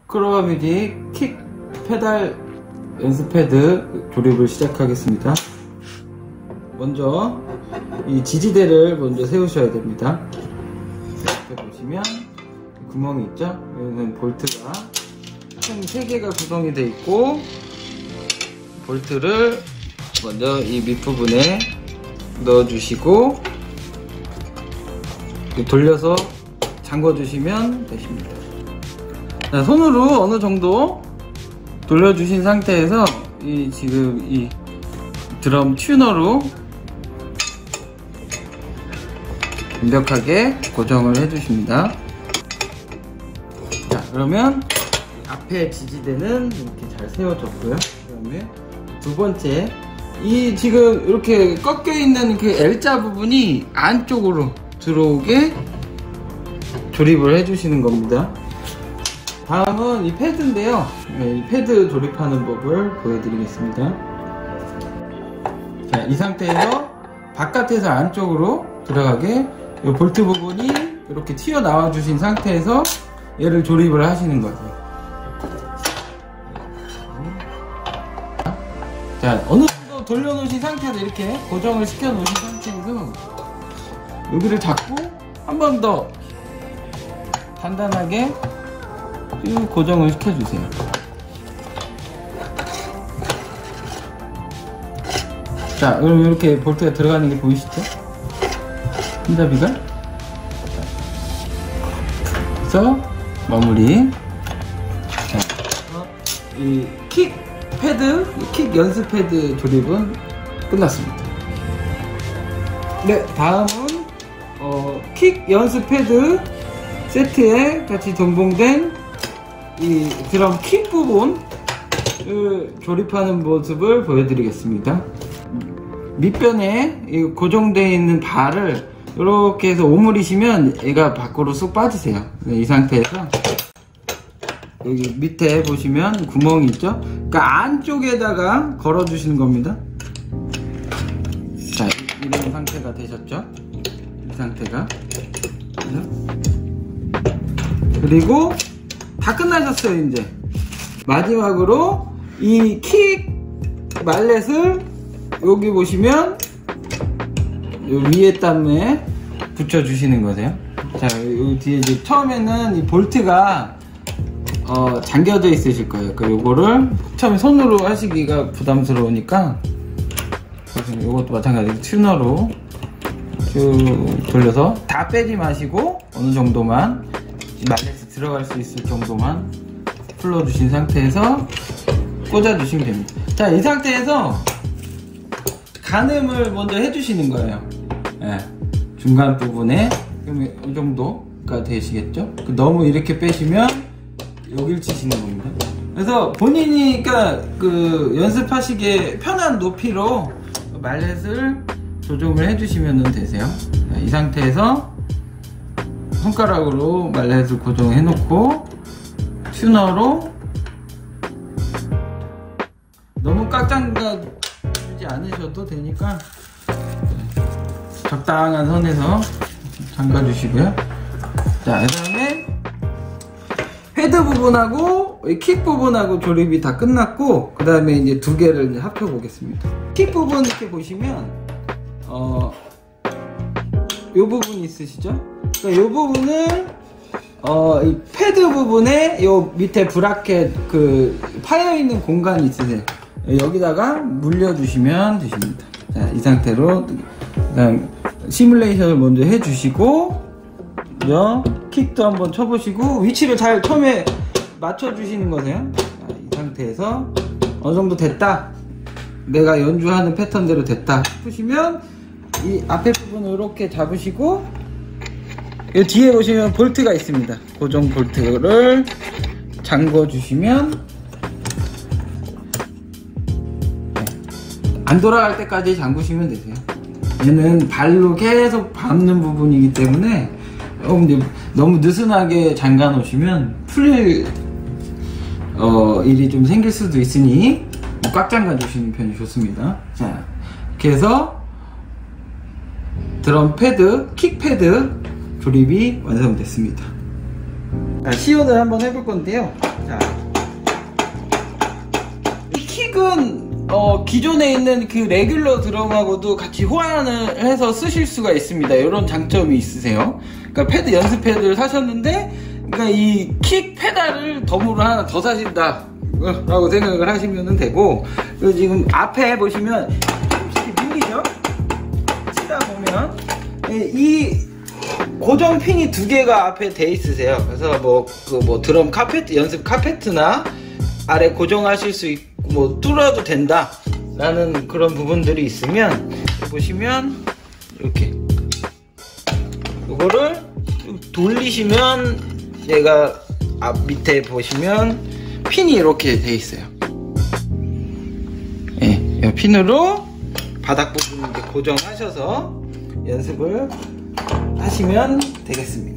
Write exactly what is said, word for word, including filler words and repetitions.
크로마뮤직 킥 페달 연습 패드 조립을 시작하겠습니다. 먼저 이 지지대를 먼저 세우셔야 됩니다. 이렇게 보시면 구멍이 있죠? 여기는 볼트가 총 세 개가 구성이 되어 있고, 볼트를 먼저 이 밑부분에 넣어주시고 돌려서 잠궈주시면 되십니다. 자, 손으로 어느 정도 돌려주신 상태에서 이 지금 이 드럼 튜너로 완벽하게 고정을 해주십니다. 자, 그러면 앞에 지지대는 이렇게 잘 세워졌고요. 그 다음에 두 번째, 이 지금 이렇게 꺾여 있는 그 L자 부분이 안쪽으로 들어오게 조립을 해주시는 겁니다. 다음은 이 패드인데요. 이 패드 조립하는 법을 보여드리겠습니다. 자, 이 상태에서 바깥에서 안쪽으로 들어가게 이 볼트 부분이 이렇게 튀어나와 주신 상태에서 얘를 조립을 하시는 거예요. 자, 어느 정도 돌려놓으신 상태에서 이렇게 고정을 시켜 놓으신 상태에서 여기를 잡고 한 번 더 단단하게 쭉 고정을 시켜주세요. 자, 그럼 이렇게 볼트가 들어가는 게 보이시죠? 손잡이가. 그래서 마무리. 자, 이 킥 패드, 킥 연습 패드 조립은 끝났습니다. 네, 다음은 어, 킥 연습 패드 세트에 같이 동봉된 이 드럼 킥 부분을 조립하는 모습을 보여드리겠습니다. 밑변에 고정되어 있는 발을 이렇게 해서 오므리시면 얘가 밖으로 쑥 빠지세요. 이 상태에서 여기 밑에 보시면 구멍이 있죠? 그러니까 안쪽에다가 걸어 주시는 겁니다. 자, 이런 상태가 되셨죠? 이 상태가. 그리고 다 끝나셨어요. 이제 마지막으로 이 킥 말렛을 여기 보시면 요 위에 땀에 붙여 주시는 거세요. 자, 여기 뒤에 이제 처음에는 이 볼트가 어, 잠겨져 있으실 거예요. 그 요거를 처음에 손으로 하시기가 부담스러우니까 요것도 마찬가지로 튜너로 쭉 돌려서 다 빼지 마시고 어느 정도만 말렛에 들어갈 수 있을 정도만 풀어주신 상태에서 꽂아주시면 됩니다. 자, 이 상태에서 가늠을 먼저 해주시는 거예요. 네, 중간 부분에 이 정도가 되시겠죠? 너무 이렇게 빼시면 여길 치시는 겁니다. 그래서 본인이 그러니까 그 연습하시기에 편한 높이로 말렛을 조정을 해주시면 되세요. 네, 이 상태에서 손가락으로 말렛을 고정해 놓고 튜너로 너무 꽉 잠가주지 않으셔도 되니까 적당한 선에서 잠가 주시고요. 자, 그 다음에 패드 부분하고 킥 부분하고 조립이 다 끝났고, 그 다음에 이제 두 개를 이제 합쳐 보겠습니다. 킥 부분 이렇게 보시면 어, 요 부분 있으시죠? 그러니까 요 부분을 어, 이 패드 부분에 요 밑에 브라켓 그 파여 있는 공간이 있으세요. 여기다가 물려주시면 되십니다. 자, 이 상태로 그다음 시뮬레이션을 먼저 해주시고, 요 킥도 한번 쳐보시고 위치를 잘 처음에 맞춰주시는 거세요. 자, 이 상태에서 어느 정도 됐다, 내가 연주하는 패턴대로 됐다 싶으시면 이 앞에 부분을 이렇게 잡으시고, 이 뒤에 보시면 볼트가 있습니다. 고정 볼트를 잠궈 주시면 안 돌아갈 때까지 잠그시면 되세요. 얘는 발로 계속 밟는 부분이기 때문에 너무 느슨하게 잠가 놓으시면 풀릴 어, 일이 좀 생길 수도 있으니 꽉 잠가 주시는 편이 좋습니다. 자, 이렇게 해서 드럼 패드, 킥 패드 조립이 완성됐습니다. 자, 시연을 한번 해볼 건데요. 자, 이 킥은 어, 기존에 있는 그 레귤러 드럼하고도 같이 호환을 해서 쓰실 수가 있습니다. 이런 장점이 있으세요. 그러니까 패드 연습 패드를 사셨는데, 그러니까 이 킥 페달을 덤으로 하나 더 사신다 라고 생각을 하시면 되고, 그리고 지금 앞에 보시면 조금씩 밀리죠? 치다 보면 이 고정 핀이 두 개가 앞에 돼 있으세요. 그래서 뭐 그 뭐 드럼 카페트, 연습 카페트나 아래 고정하실 수 있고 뭐 뚫어도 된다 라는 그런 부분들이 있으면, 보시면 이렇게 이거를 돌리시면 얘가 앞 밑에 보시면 핀이 이렇게 돼 있어요. 예, 이 핀으로 바닥 부분 이렇게 고정하셔서 연습을 하시면 되겠습니다.